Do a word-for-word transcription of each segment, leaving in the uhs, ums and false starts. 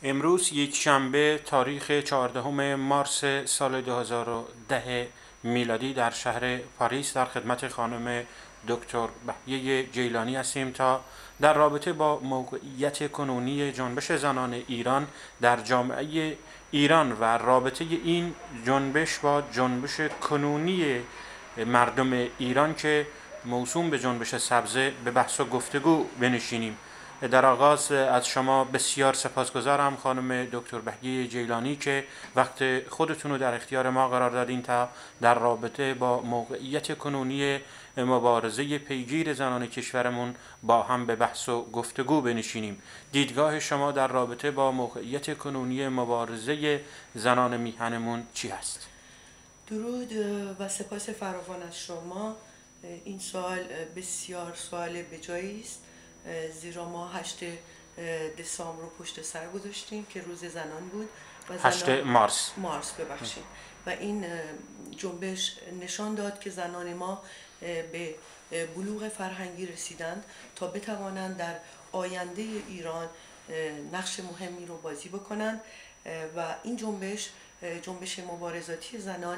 امروز یک شنبه تاریخ چهاردهم مارس سال دو هزار و ده میلادی در شهر پاریس در خدمت خانم دکتر بهیه جیلانی هستیم تا در رابطه با موقعیت کنونی جنبش زنان ایران در جامعه ایران و رابطه این جنبش با جنبش کنونی مردم ایران که موسوم به جنبش سبزه به بحث و گفتگو بنشینیم. در آغاز از شما بسیار سپاسگزارم خانم دکتر بهیه جیلانی که وقت خودتون رو در اختیار ما قرار دادین تا در رابطه با موقعیت کنونی مبارزه پیگیر زنان کشورمون با هم به بحث و گفتگو بنشینیم. دیدگاه شما در رابطه با موقعیت کنونی مبارزه زنان میهنمون چی هست؟ درود و سپاس فراوان از شما. این سوال بسیار سوال بجایی است، زیرا ما هشت دسامبر رو پشت سر گذاشتیم که روز زنان بود و زنان هشت مارس مارس ببخشید و این جنبش نشان داد که زنان ما به بلوغ فرهنگی رسیدند تا بتوانند در آینده ایران نقش مهمی رو بازی بکنند و این جنبش جنبش مبارزاتی زنان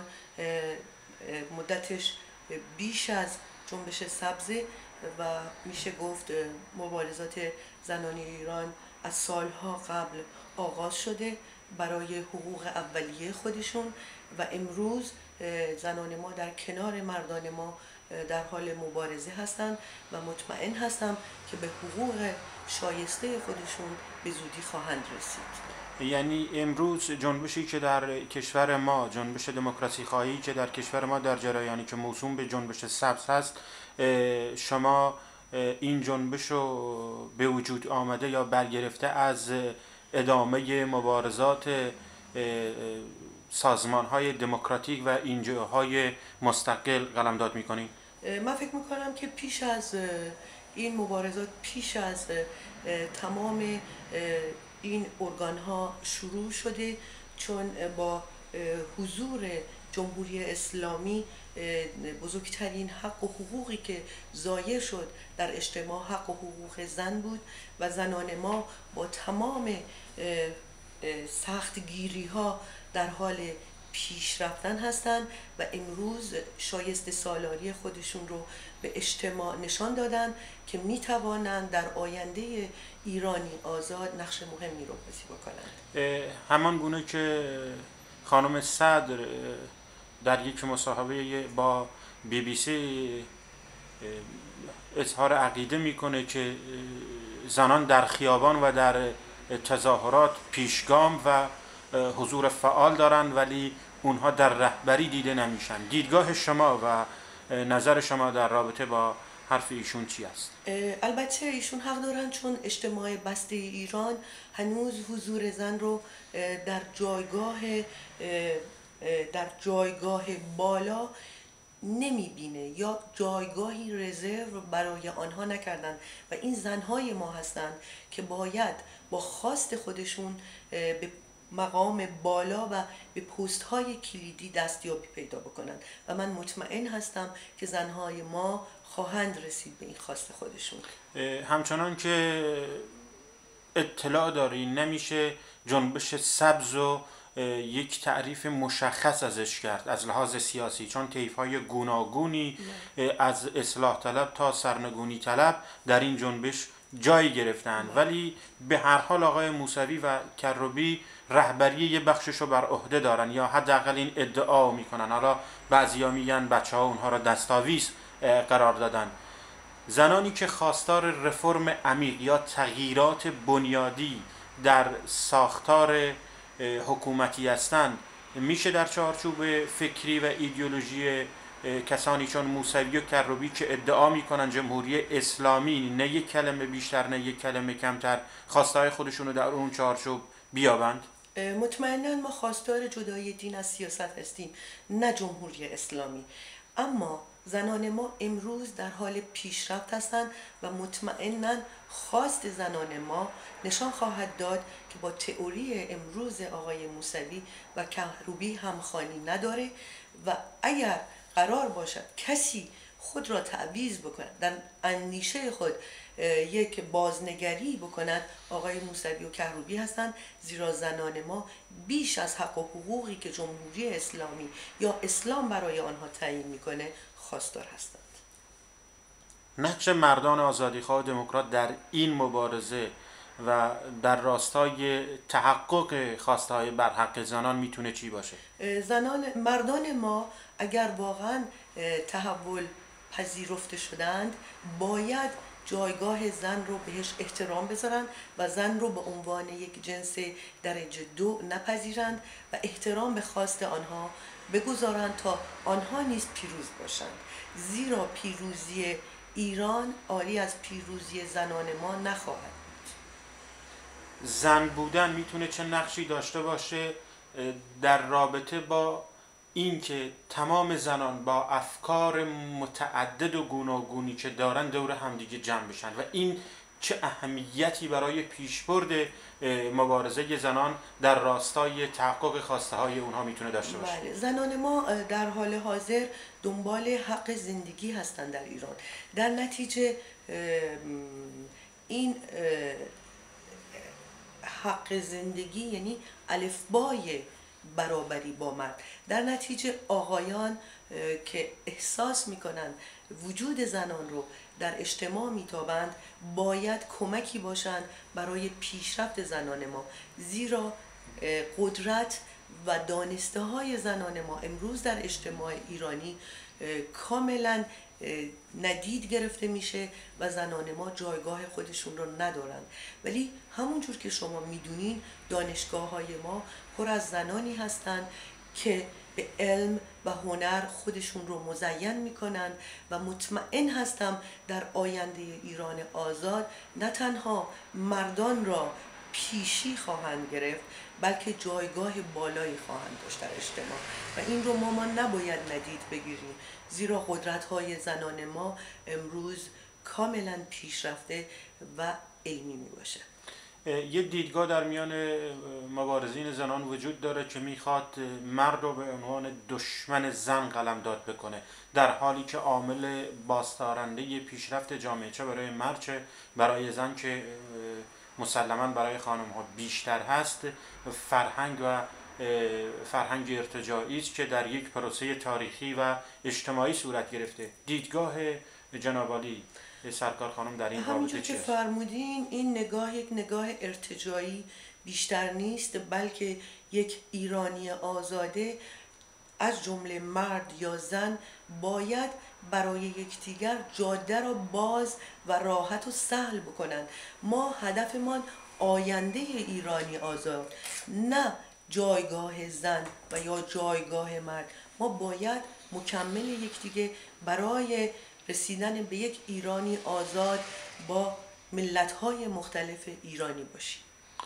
مدتش بیش از جنبش سبزه و میشه گفت مبارزات زنان ایران از سالها قبل آغاز شده برای حقوق اولیه خودشون و امروز زنان ما در کنار مردان ما در حال مبارزه هستند و مطمئن هستم که به حقوق شایسته خودشون به زودی خواهند رسید. یعنی امروز جنبشی که در کشور ما، جنبش دموکراسی خواهی که در کشور ما در جریانی که موسوم به جنبش سبز هست، شما این جنبش رو به وجود آمده یا برگرفته از ادامه مبارزات سازمان های دموکراتیک و انجیوهای مستقل قلمداد میکنید؟ من فکر میکنم که پیش از این مبارزات، پیش از تمام این ارگان ها شروع شده، چون با حضور جمهوری اسلامی بزرگترین حق و حقوقی که ضایع شد در اجتماع حق و حقوق زن بود و زنان ما با تمام سختگیری ها در حال پیش رفتن هستند و امروز شایسته سالاری خودشون رو به اجتماع نشان دادن که می توانند در آینده ایرانی آزاد نقش مهمی رو بازی بکنند. همان گونه که خانم صدر در یک مصاحبه با بی بی سی اظهار عقیده میکنه که زنان در خیابان و در تظاهرات پیشگام و حضور فعال دارن ولی اونها در رهبری دیده نمیشن. دیدگاه شما و نظر شما در رابطه با حرف ایشون چی است؟ البته ایشون حق دارن، چون اجتماع بسته ایران هنوز حضور زن رو در جایگاه در جایگاه بالا نمیبینه یا جایگاهی رزرو برای آنها نکردن و این زنهای ما هستند که باید با خواست خودشون به مقام بالا و به پست های کلیدی دستیابی پیدا بکنند و من مطمئن هستم که زنهای ما خواهند رسید به این خواست خودشون. همچنان که اطلاع داری نمیشه جنبش سبز و یک تعریف مشخص ازش کرد از لحاظ سیاسی، چون طیف‌های گوناگونی از اصلاح طلب تا سرنگونی طلب در این جنبش جای گرفتن، ولی به هر حال آقای موسوی و کروبی رهبری یه بخشش رو بر عهده دارن یا حداقل این ادعا میکنن. حالا بعضیا میگن بچه ها اونها را دستاویز قرار دادن. زنانی که خواستار رفرم عمیق یا تغییرات بنیادی در ساختار حکومتی هستند، میشه در چارچوب فکری و ایدئولوژی کسانی چون موسوی و کروبی که ادعا میکنن جمهوری اسلامی نه یک کلمه بیشتر نه یک کلمه کمتر خواستای خودشونو در اون چارچوب بیابند؟ مطمئنا ما خواستار جدای دین از سیاست هستیم، نه جمهوری اسلامی، اما زنان ما امروز در حال پیشرفت هستند و مطمئنا خواست زنان ما نشان خواهد داد که با تئوری امروز آقای موسوی و کروبی همخوانی نداره و اگر قرار باشد کسی خود را تعویض بکند، در اندیشه خود یک بازنگری بکند آقای موسوی و کهروبی هستند، زیرا زنان ما بیش از حق و حقوقی که جمهوری اسلامی یا اسلام برای آنها تعیین میکنه خواستار هستند. نقش مردان آزادیخواه و دموکرات در این مبارزه و در راستای تحقق خواسته‌های برحق زنان میتونه چی باشه؟ زنان مردان ما اگر واقعا تحول پذیرفته شدند باید جایگاه زن رو بهش احترام بذارن و زن رو به عنوان یک جنس درجه دو نپذیرند و احترام به خواست آنها بگذارند تا آنها نیز پیروز باشند، زیرا پیروزی ایران عالی از پیروزی زنان ما نخواهد. زن بودن میتونه چه نقشی داشته باشه در رابطه با اینکه تمام زنان با افکار متعدد و گوناگونی که دارن دور همدیگه جمع بشن و این چه اهمیتی برای پیشبرد مبارزه زنان در راستای تحقق خواسته های اونها میتونه داشته باشه؟ بله، زنان ما در حال حاضر دنبال حق زندگی هستند در ایران. در نتیجه این حق زندگی یعنی الفبای برابری با مرد. در نتیجه آقایان که احساس میکنن وجود زنان رو در اجتماع میتابند باید کمکی باشند برای پیشرفت زنان ما، زیرا قدرت و دانسته های زنان ما امروز در اجتماع ایرانی کاملا ندید گرفته میشه و زنان ما جایگاه خودشون رو ندارن. ولی همونجور که شما میدونین دانشگاه های ما پر از زنانی هستند که به علم و هنر خودشون رو مزین میکنن و مطمئن هستم در آینده ایران آزاد نه تنها مردان را پیشی خواهند گرفت بلکه جایگاه بالایی خواهند داشت در اجتماع و این رو ما, ما نباید ندید بگیریم، زیرا قدرت‌های زنان ما امروز کاملا پیشرفته و علمی می باشه. یه دیدگاه در میان مبارزین زنان وجود داره که میخواد مرد رو به عنوان دشمن زن قلمداد بکنه، در حالی که عامل بازدارنده پیشرفت جامعه چه برای مرد چه برای زن که مسلماً برای خانم ها بیشتر هست فرهنگ و فرهنگ ارتجاعی است که در یک پروسه تاریخی و اجتماعی صورت گرفته. دیدگاه جناب عالی سرکار خانم در این رابطه چیه؟ که فرمودین این نگاه یک نگاه ارتجاعی بیشتر نیست بلکه یک ایرانی آزاده از جمله مرد یا زن باید برای یکدیگر جاده را باز و راحت و سهل بکنند. ما هدفمان آینده ایرانی آزاد، نه جایگاه زن و یا جایگاه مرد. ما باید مکمل یکدیگه برای رسیدن به یک ایرانی آزاد با ملت‌های مختلف ایرانی باشیم.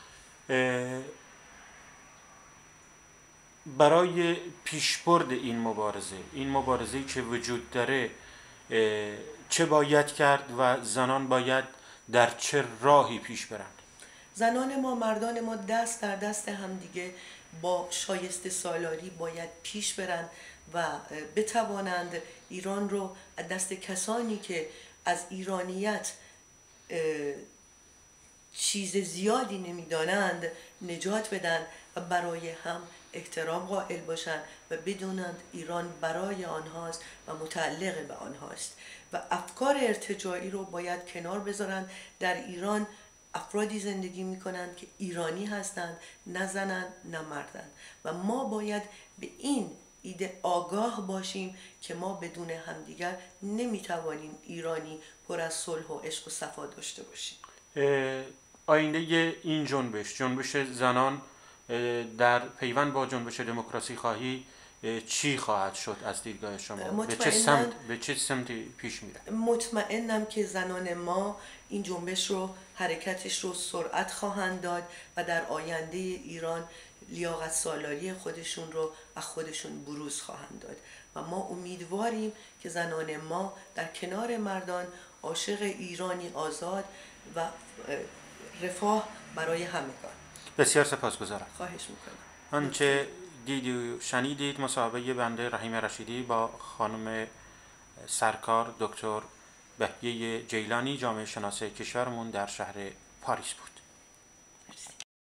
برای پیشبرد این مبارزه این مبارزه‌ای که وجود داره چه باید کرد و زنان باید در چه راهی پیش برند؟ زنان ما مردان ما دست در دست همدیگه با شایسته سالاری باید پیش برند و بتوانند ایران رو از دست کسانی که از ایرانیت چیز زیادی نمیدانند نجات بدن و برای هم احترام قائل باشند و بدونند ایران برای آنهاست و متعلق به آنهاست و افکار ارتجاعی رو باید کنار بذارند. در ایران افرادی زندگی میکنند که ایرانی هستند، نه زنند نه مردند و ما باید به این ایده آگاه باشیم که ما بدون همدیگر نمیتوانیم ایرانی پر از صلح و عشق و صفا داشته باشیم. آینده این جنبش جنبش زنان در پیوند با جنبش دموکراسی خواهی چی خواهد شد از دیدگاه شما؟ به چه سمت به چه سمتی پیش میره؟ مطمئنم که زنان ما این جنبش رو حرکتش رو سرعت خواهند داد و در آینده ایران لیاقت سالاری خودشون رو از خودشون بروز خواهند داد و ما امیدواریم که زنان ما در کنار مردان عاشق ایرانی آزاد و رفاه برای همگان. بسیار سپاسگزارم. خواهش میکنم. آنچه دیدی و شنیدید مصاحبه بنده رحیم رشیدی با خانم سرکار دکتر بهیه جیلانی، جامعه شناس کشورمون در شهر پاریس بود.